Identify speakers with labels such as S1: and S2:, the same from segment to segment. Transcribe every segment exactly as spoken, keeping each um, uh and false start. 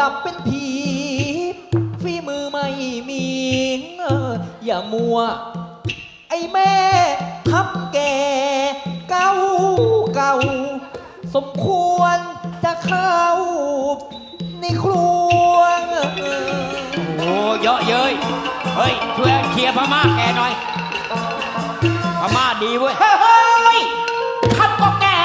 S1: ดับเป็นผีฝีมือไม่มีอย่ามัวไอ้แม่ทับแก่เก่าเก่าสมควรจะเข้าในครัว
S2: โอ้เยอะเย้ยเฮ้ยช่วยเคลียร์พม่าแกหน่อยพม่าดีเว้ย
S3: เฮ้ยคำก็แก่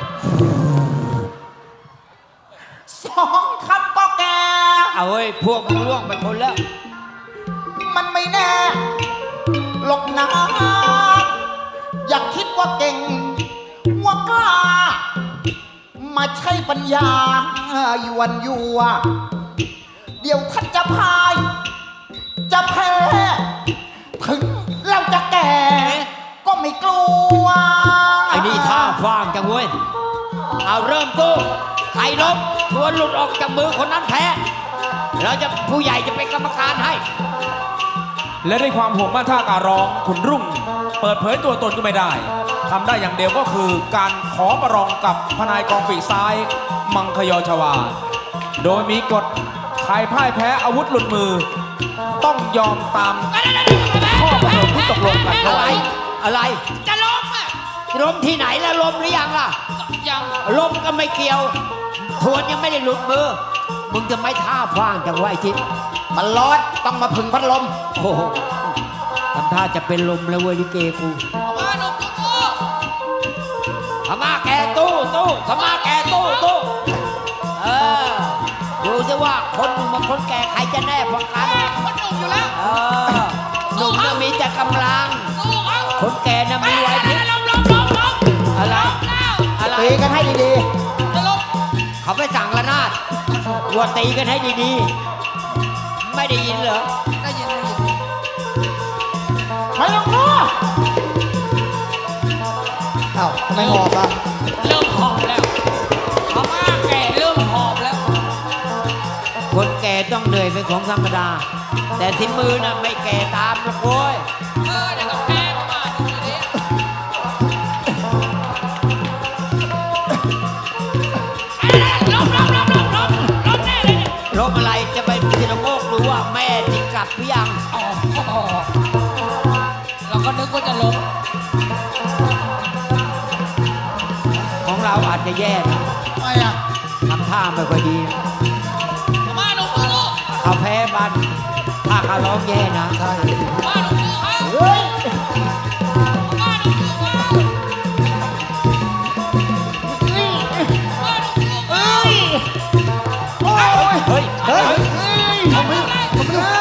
S3: สองคำก็แก่
S2: เอาเว้ยพวกมึงล่วงไปคนแล้ว
S3: มันไม่แน่หลอกนะอยากคิดว่าเก่งว่ากล้ามาใช้ปัญญาหยวนยัวเดี๋ยวท่านจะพายจะแพ้ถึงเราจะแก่ก็ไม่กลัว
S2: ไอ้นี่ท่าฟางจังเว้ยเอาเริ่มตู้ใครล้มตัวหลุดออกจากมือคนนั้นแพ้เราจะผู้ใหญ่จะเป็นกรรมการให้
S4: และด้วยความห่วงบ้านท่าการร้องขุนรุ่งเปิดเผยตัวตนก็ไม่ได้ทำได้อย่างเดียวก็คือการขอประลองกับพนายกองปีกซ้ายมังคยอชวาโดยมีกฎใครพ่ายแพ้อาวุธหลุดมือต้องยอมตามข้อประเมินที่ตกลงกัน
S2: อะไรอะไรจะล้มอ่ะล้มที่ไหนแล้วล้มหรือยังล่ะยังล้มก็ไม่เกี่ยวทวนยังไม่ได้หลุดมือมึงจะไม่ท่าฟางจังไว้ทิศ
S3: มันร้อนต้องมาพึ่งพัดลม
S2: โอ้โหทำท่าจะเป็นลมแล้วเว้ยลิเกกูพม่าตู้ตู้พม่าแกตู้ตู้พม่าแกตู้ตู้เออดูสิว่าคนหนุ่มกับคนแก่ใครจะแน่พอกันคนหนุ่มอยู่แล้วเออหนุ่มน่ะมีแต่กำลังคนแก่น่ะมีไหวพริบอะไรอะไร
S3: ตีกันให้ดี
S2: ๆเขาไปสั่งระนาดวัวตีกันให้ดีๆไม่ได้ยินเหรอได้ยินได้ยิน
S3: ไม่ต้องกลัวเอ้าทำไมหอบอ่ะ
S2: เริ่มหอบแล้วพม่าแก่เริ่มหอบแล้วคนแก่ต้องเหนื่อยเป็นของธรรมดาแต่ที่มือน่ะไม่แก่ตามหรอกโว้ยเออเดี๋ยวก็แพ้พม่าดูดิล้มล้มล้มล้มล้มล้มแน่เลยเนี่ยล้มอะไรจะไปพิจารณาโมกหรือว่าแม่ติดกลับหรือยังอ๋อเราก็นึกว่าจะล้มของเราอาจจะแย่นะไม่อะทำท่าไม่ค่อยดีมาลงมือลูกเขาแพ้บันถ้าเขาร้องแย่นะใช่มาลงมือครับเฮ้ยมาลงมือครับมาลงมือเฮ้ยโอ้ยเฮ้ยเฮ้ยทำไมทำไม